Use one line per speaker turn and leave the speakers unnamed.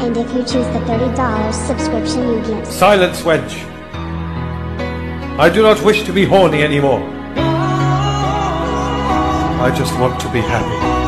And if you choose the $30 subscription you get...
Silence, wench! I do not wish to be horny anymore. I just want to be happy.